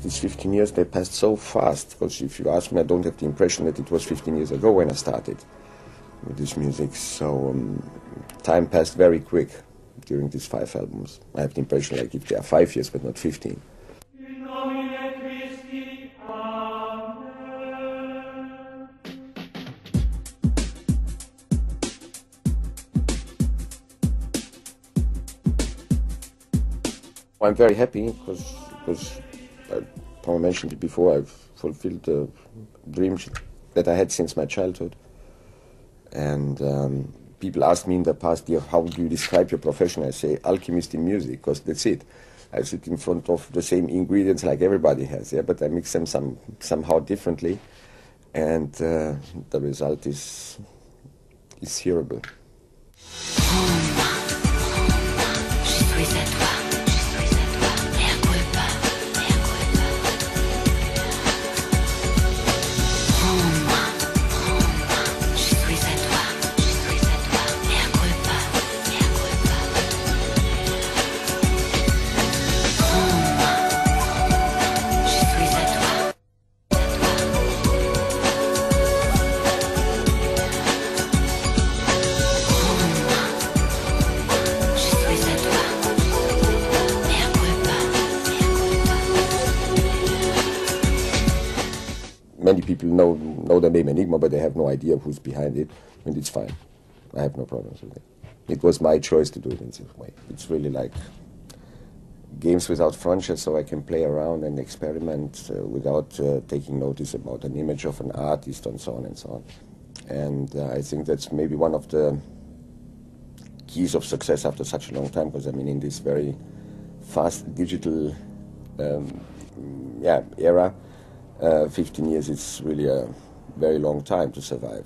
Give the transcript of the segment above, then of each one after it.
these 15 years, they passed so fast, because if you ask me, I don't have the impression that it was 15 years ago when I started with this music. So time passed very quick during these 5 albums. I have the impression like if they are 5 years, but not 15. I'm very happy because Paul mentioned it before, I've fulfilled the dreams that I had since my childhood. And people ask me in the past year, how do you describe your profession? I say alchemist in music, because that's it. I sit in front of the same ingredients like everybody has, yeah, but I mix them somehow differently, and the result is hearable. Many people know the name Enigma, but they have no idea who's behind it, and it's fine. I have no problems with it. It was my choice to do it in this way. It's really like games without frontiers, so I can play around and experiment without taking notice about an image of an artist and so on and so on. And I think that's maybe one of the keys of success after such a long time, because I mean in this very fast digital era, 15 years is really a very long time to survive.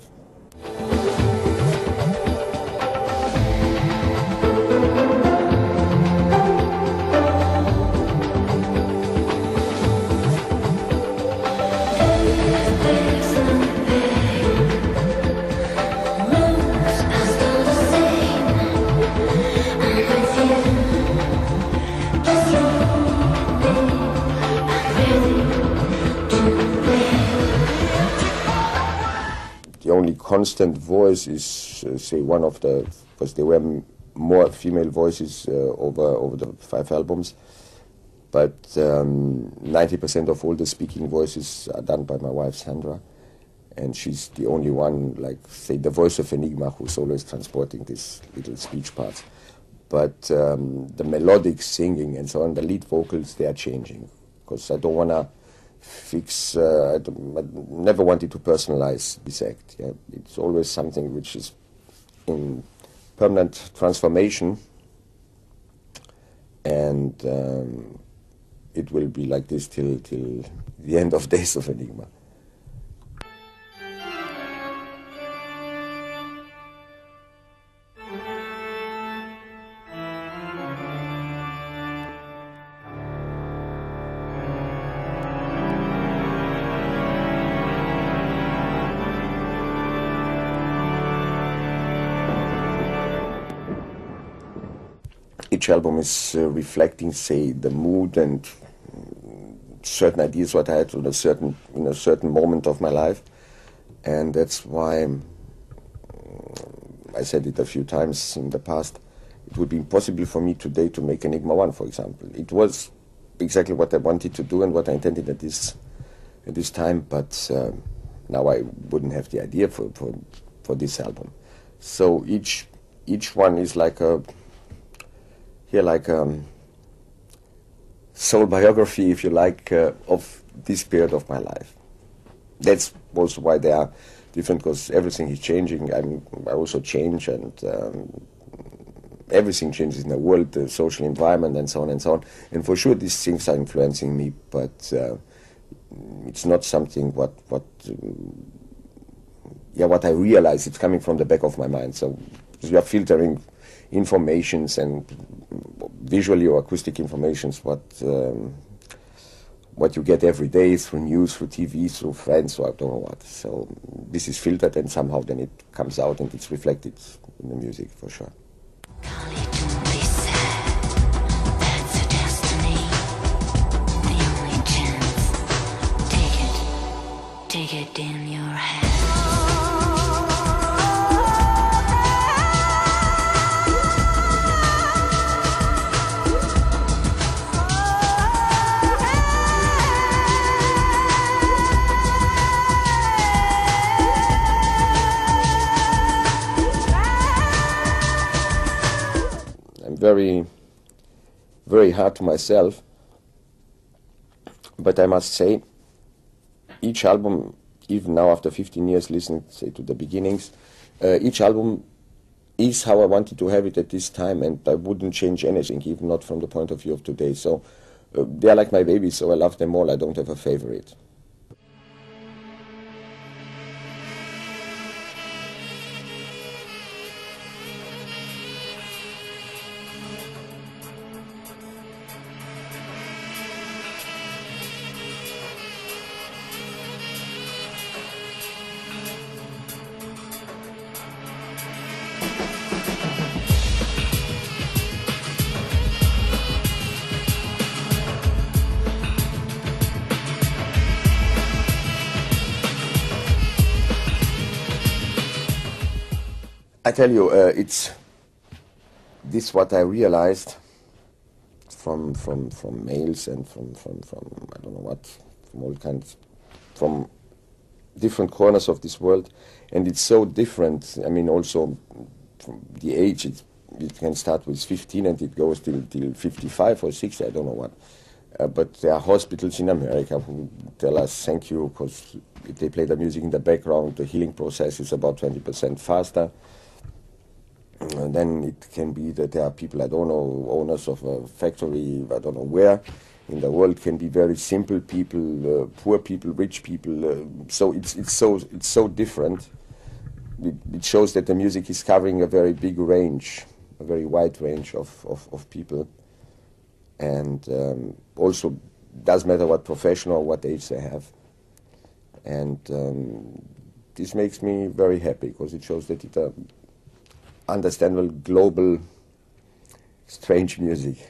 The only constant voice is, say, one of the, because there were more female voices over the 5 albums, but 90% of all the speaking voices are done by my wife Sandra, and she's the only one, like, say, the voice of Enigma, who's always transporting these little speech parts. But the melodic singing and so on, the lead vocals, they are changing, because I don't want to fix, I never wanted to personalize this act. Yeah? It's always something which is in permanent transformation, and it will be like this till the end of days of Enigma. Each album is reflecting, say, the mood and certain ideas what I had in a certain moment of my life, and that's why I said it a few times in the past. It would be impossible for me today to make Enigma 1, for example. It was exactly what I wanted to do and what I intended at this time, but now I wouldn't have the idea for this album. So each one is like a soul biography, if you like, of this period of my life. That's also why they are different, because everything is changing. I also change, and everything changes in the world, the social environment, and so on and so on. And for sure, these things are influencing me, but it's not something what I realize. It's coming from the back of my mind. So you are filtering informations and visually or acoustic informations what you get every day through news, through TV, through friends, or I don't know what. So this is filtered, and somehow then it comes out and it's reflected in the music for sure. That's a destiny, the only chance. it in your head. I'm very, very hard to myself, but I must say, each album, even now after 15 years listening, say, to the beginnings, each album is how I wanted to have it at this time, and I wouldn't change anything, even not from the point of view of today. So they are like my babies, so I love them all. I don't have a favorite. I tell you, it's this what I realized from mails and from I don't know what, from all kinds, from different corners of this world, and it's so different. I mean, also from the age, it can start with 15 and it goes till 55 or 60, I don't know what. But there are hospitals in America who tell us thank you, because if they play the music in the background, the healing process is about 20% faster. And then it can be that there are people, I don't know, owners of a factory, I don't know where, in the world, can be very simple people, poor people, rich people. So it's so different. It shows that the music is covering a very big range, a very wide range of people. And also, doesn't matter what profession or what age they have. And this makes me very happy, because it shows that it's understandable, global, strange music.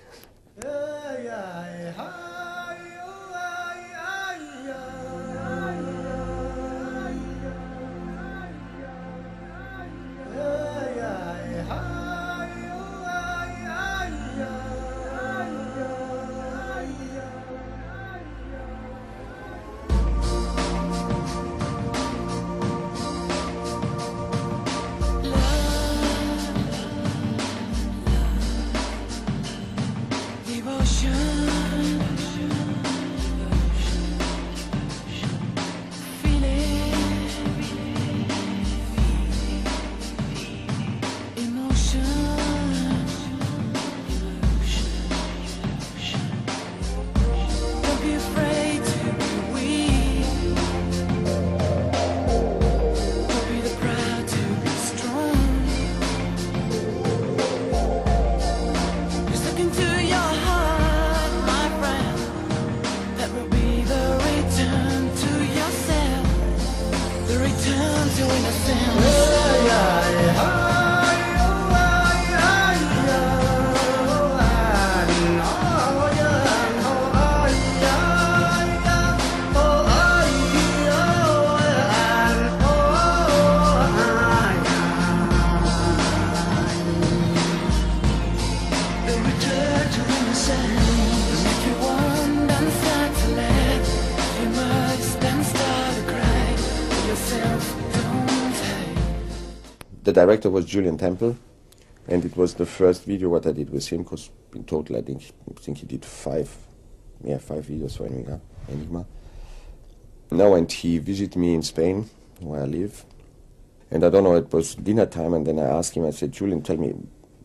The director was Julien Temple, and it was the first video what I did with him, because in total I think he did five videos for Enigma. No, and he visited me in Spain, where I live, and I don't know, it was dinner time, and then I asked him, I said, Julien, tell me,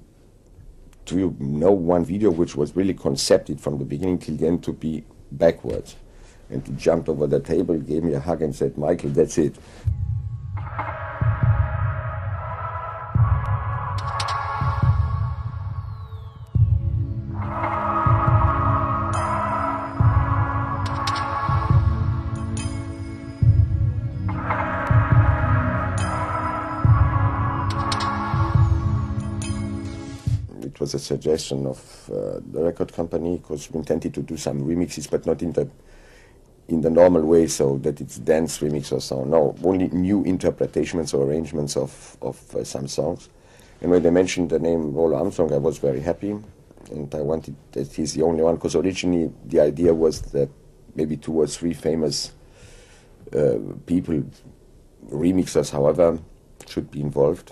do you know one video which was really concepted from the beginning till the end to be backwards? And he jumped over the table, gave me a hug and said, Michael, that's it. It was a suggestion of the record company, because we intended to do some remixes, but not in the in the normal way, so that it's dance remix or so. No, only new interpretations or arrangements of some songs. And when they mentioned the name Roland Armstrong, I was very happy, and I wanted that he's the only one, because originally the idea was that maybe 2 or 3 famous people, remixers, however, should be involved.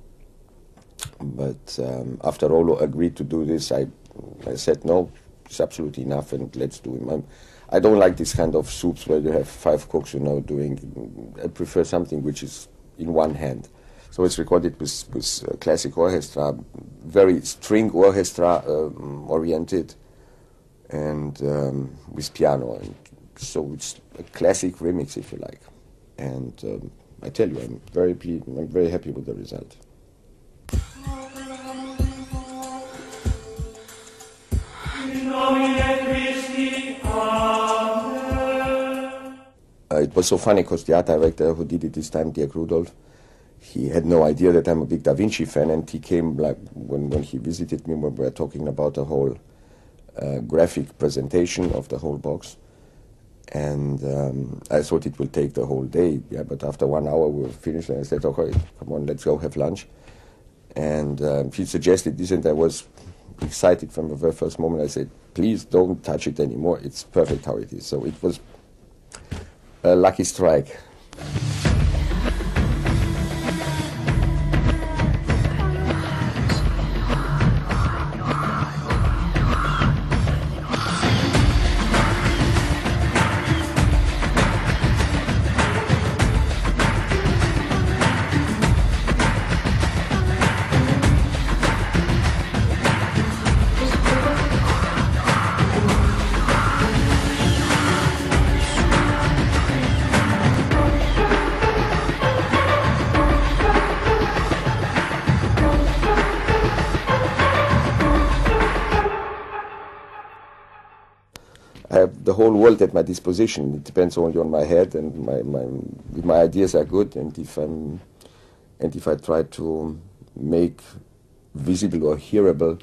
But after Rolo agreed to do this, I said no, it's absolutely enough, and let's do it. I don't like this kind of soups where you have 5 cooks, doing. I prefer something which is in one hand. So it's recorded with classic orchestra, very string orchestra oriented, and with piano. And so it's a classic remix, if you like. And I tell you, I'm very pleased. I'm very happy with the result. It was so funny because the art director who did it this time, Dirk Rudolph, he had no idea that I'm a big Da Vinci fan, and he came like when he visited me when we were talking about the whole graphic presentation of the whole box. And I thought it would take the whole day, but after 1 hour we were finished, and I said, okay, come on, let's go have lunch. And he suggested this, and I was excited from the very first moment. I said, please don't touch it anymore, it's perfect how it is. So it was a lucky strike. I have the whole world at my disposition. It depends only on my head, and my ideas are good. And if I try to make visible or hearable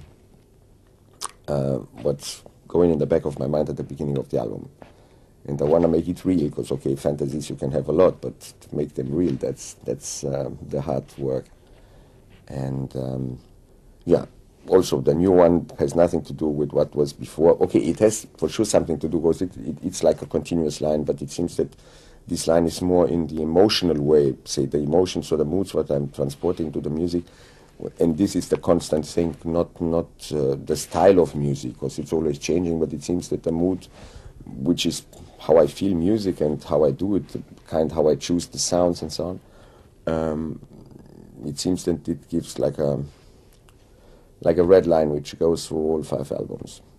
what's going in the back of my mind at the beginning of the album, and I want to make it real, because okay, fantasies you can have a lot, but to make them real, that's the hard work. And yeah. Also, the new one has nothing to do with what was before. Okay, it has for sure something to do, because it's like a continuous line, but it seems that this line is more in the emotional way, say the emotions or the moods, what I'm transporting to the music. And this is the constant thing, not the style of music, because it's always changing, but it seems that the mood, which is how I feel music and how I do it, how I choose the sounds and so on, it seems that it gives like a red line which goes through all 5 albums.